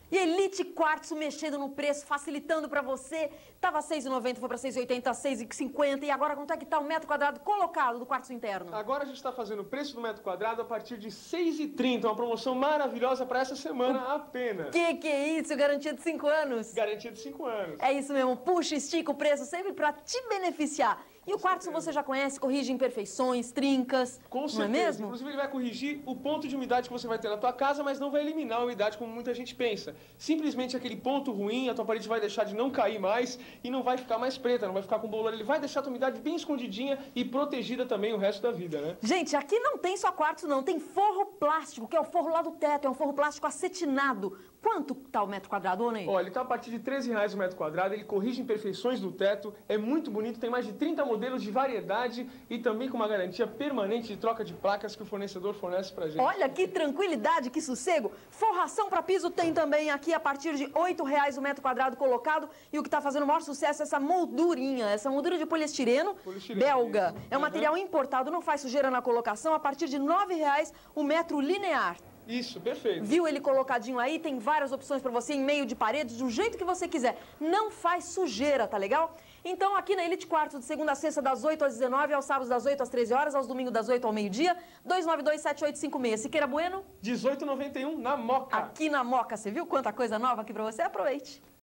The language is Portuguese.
E Elite Quartzo mexendo no preço, facilitando para você. Tava R$6,90, foi para R$6,80, R$6,50. E agora quanto é que tá o metro quadrado colocado do quartzo interno? Agora a gente está fazendo o preço do metro quadrado a partir de R$6,30. Uma promoção maravilhosa para essa semana apenas. Que é isso? Garantia de 5 anos? Garantia de 5 anos. É isso mesmo. Puxa, estica o preço sempre para te beneficiar. E o quartzo você já conhece, corrige imperfeições, trincas, Com certeza. não é mesmo? Inclusive ele vai corrigir o ponto de umidade que você vai ter na tua casa, mas não vai eliminar a umidade como muita gente pensa. Simplesmente aquele ponto ruim, a tua parede vai deixar de não cair mais e não vai ficar mais preta, não vai ficar com bolor. Ele vai deixar a tua umidade bem escondidinha e protegida também o resto da vida, né? Gente, aqui não tem só quartzo não, tem forro plástico, que é o forro lá do teto, é um forro plástico acetinado. Quanto tá o metro quadrado, ô Ney? Olha, ele tá a partir de R$13 o metro quadrado, ele corrige imperfeições do teto, é muito bonito, tem mais de 30 modelos de variedade e também com uma garantia permanente de troca de placas que o fornecedor fornece pra gente. Olha que tranquilidade, que sossego. Forração para piso tem também aqui a partir de R$8 o metro quadrado colocado. E o que tá fazendo o maior sucesso é essa moldurinha, essa moldura de poliestireno belga. É um material importado, não faz sujeira na colocação, a partir de R$9 o metro linear. Isso, perfeito. Viu ele colocadinho aí? Tem várias opções para você em meio de paredes, do jeito que você quiser. Não faz sujeira, tá legal? Então, aqui na Elite Quartzo, de segunda a sexta, das 8 às 19, aos sábados das 8 às 13 horas, aos domingos das 8 ao meio-dia, 292-7856. Siqueira Bueno? 18,91 na Moca. Aqui na Moca, você viu quanta coisa nova aqui para você? Aproveite.